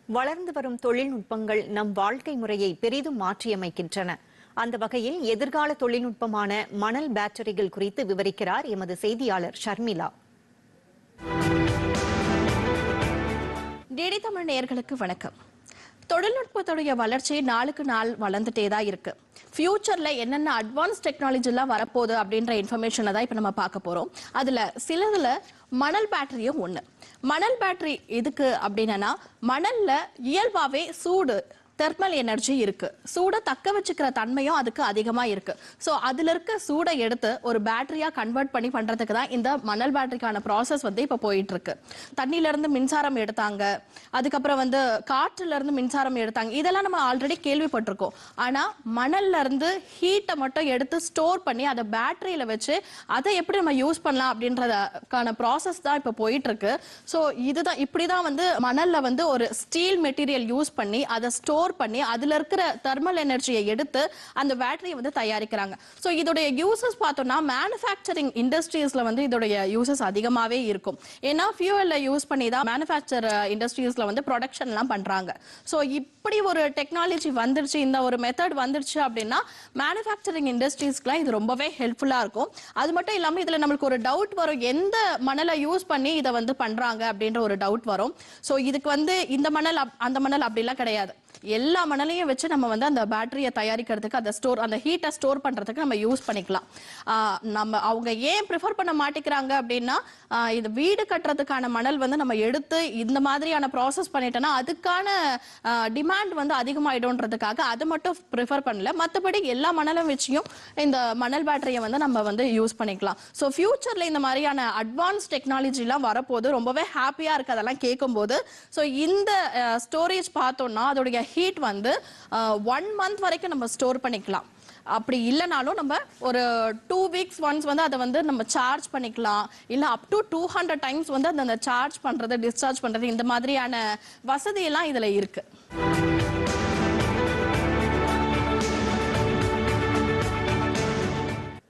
வளர்ந்து வரும் தொழில்நுட்பங்கள் நம் வாழ்க்கை முறையை பெரிதும் மாற்றியமைக்கின்றன. அந்த வகையில் எதிர்கால தொழில்நுட்பமான மணல் பேட்டரிகள் குறித்து விவரிக்கிறார் எமது செய்தியாளர் ஷர்மிளா. டிடி தமிழ் நேயர்களுக்கு வணக்கம். தொழில்நுட்பத்துடைய வளர்ச்சி நாளுக்கு நாள் வளர்ந்துட்டே தான் இருக்கு. ஃபியூச்சர்ல என்னென்ன அட்வான்ஸ் டெக்னாலஜி எல்லாம் வரப்போகுது அப்படின்ற இன்ஃபர்மேஷனை தான் இப்போ நம்ம பார்க்க போறோம். அதுல சிலதுல மணல் பேட்டரியும் ஒண்ணு. மணல் பேட்டரி எதுக்கு அப்படின்னா, மணல்ல இயல்பாவே சூடு தெர்மல் எனர்ஜி இருக்கு. சூடை தக்க வச்சுக்கிற தன்மையும் அதுக்கு அதிகமா இருக்கு. ஸோ அதுல இருக்க சூடை எடுத்து ஒரு பேட்டரியா கன்வெர்ட் பண்ணி பண்றதுக்கு தான் இந்த மணல் பேட்டரிக்கான ப்ராசஸ் இப்போ போயிட்டு இருக்கு. தண்ணியில இருந்து மின்சாரம் எடுத்தாங்க, அதுக்கப்புறம் காற்றுல இருந்து மின்சாரம் எடுத்தாங்க. இதெல்லாம் நம்ம ஆல்ரெடி கேள்விப்பட்டிருக்கோம். ஆனா மணல்ல இருந்து ஹீட்டை மட்டும் எடுத்து ஸ்டோர் பண்ணி அதை பேட்டரியில வச்சு அதை எப்படி நம்ம யூஸ் பண்ணலாம் அப்படின்றதுக்கான ப்ராசஸ் தான் இப்போ போயிட்டு இருக்கு. ஸோ இதுதான் இப்படிதான் மணல்ல ஒரு ஸ்டீல் மெட்டீரியல் யூஸ் பண்ணி அதை ஸ்டோர் பண்ணி அதுல இருக்கிற தெர்மல் எனர்ஜியை எடுத்து அந்த பேட்டரியை தயாரிக்கிறாங்க. சோ இதோட யூசஸ் பார்த்தோம்னா மேனுஃபேக்சரிங் இண்டஸ்ட்ரீஸ்ல இதோட யூசஸ் அதிகமாவே இருக்கும். ஏன்னா ஃபியூவல்ல யூஸ் பண்ணி தான் மேனுஃபேக்சர் இண்டஸ்ட்ரீஸ்ல ப்ரொடக்ஷன் எல்லாம் பண்றாங்க. சோ இப்படி ஒரு டெக்னாலஜி வந்துருச்சு, இந்த ஒரு மெத்தட் வந்துருச்சு அப்படின்னா மேனுஃபேக்சரிங் இண்டஸ்ட்ரீஸ்க்குலாம் இது ரொம்பவே ஹெல்ப்ஃபுல்லா இருக்கும். அது மட்டும் இல்லாம இதுல நம்மளுக்கு ஒரு டவுட் வரும், எந்த மணலை யூஸ் பண்ணி இதை பண்றாங்க அப்படின்ற ஒரு டவுட் வரும். சோ இதுக்கு இந்த மணல் அந்த மணல் அப்படிலாம் கிடையாது. எல்லா மணலையும் வச்சு நம்ம அந்த பேட்டரியை தயாரிக்கிறதுக்கு அந்த ஹீட்டை ஸ்டோர் பண்றதுக்கு நம்ம யூஸ் பண்ணிக்கலாம். நம்ம அவங்க ஏன் ப்ரிஃபர் பண்ண மாட்டேங்கிறாங்க அப்படின்னா, இது வீடு கட்டுறதுக்கான மணல் நம்ம எடுத்து இந்த மாதிரியான ப்ராசஸ் பண்ணிட்டோம்னா அதுக்கான டிமாண்ட் அதிகமாயிடும்ன்றதுக்காக அதை மட்டும் ப்ரிஃபர் பண்ணல. மற்றபடி எல்லா மணலும் வச்சியும் இந்த மணல் பேட்டரியை நம்ம யூஸ் பண்ணிக்கலாம். ஸோ ஃபியூச்சர்ல இந்த மாதிரியான அட்வான்ஸ் டெக்னாலஜி எல்லாம் வரப்போது ரொம்பவே ஹாப்பியா இருக்கு அதெல்லாம் கேட்கும் போது. ஸோ இந்த ஸ்டோரேஜ் பார்த்தோம்னா அதோடைய ஹீட் 1 month வரைக்கும் நம்ம ஸ்டோர் பண்ணிக்கலாம். அப்படி இல்லைனாலும் நம்ம ஒரு 2 weeks ஒன்ஸ் அதை நம்ம சார்ஜ் பண்ணிக்கலாம். இல்ல அப் டு 200 times அந்த சார்ஜ் பண்றது டிஸ்சார்ஜ் பண்றது இந்த மாதிரியான வசதி எல்லாம் இதுல இருக்கு.